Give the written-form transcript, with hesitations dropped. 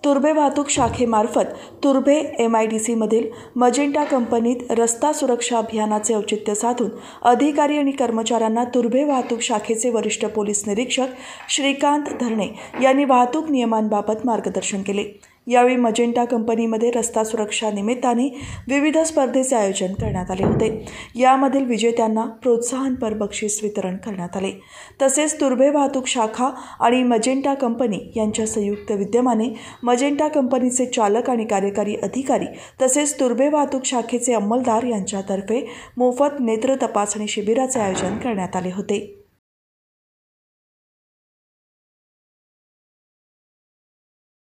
तुर्भे वाहतूक शाखेमार्फत तुर्भे MIDC मधील magenta कंपनीत रस्ता सुरक्षा अभियानाचे औचित्य साधून अधिकारी आणि कर्मचाऱ्यांना तुर्भे वाहतूक शाखेचे वरिष्ठ पोलीस निरीक्षक श्रीकांत धरणे यांनी वाहतूक नियमांबाबत मार्गदर्शन केले। यावेळी मजेंटा कंपनीमध्ये रस्ता सुरक्षा निमित्ताने विविध स्पर्धेचे आयोजन करण्यात आले होते। यामधील विजेत्यांना प्रोत्साहनपर बक्षीस वितरण करण्यात आले। तसेच तुर्भे वाहतूक शाखा आणि मजेंटा कंपनी यांच्या संयुक्त विद्यमाने मजेंटा कंपनीचे चालक आणि कार्यकारी अधिकारी तसेच तुर्भे वाहतूक शाखेचे अंमलदार यांच्यातर्फे मोफत नेत्र तपासणी शिबिराचे आयोजन करण्यात आले होते।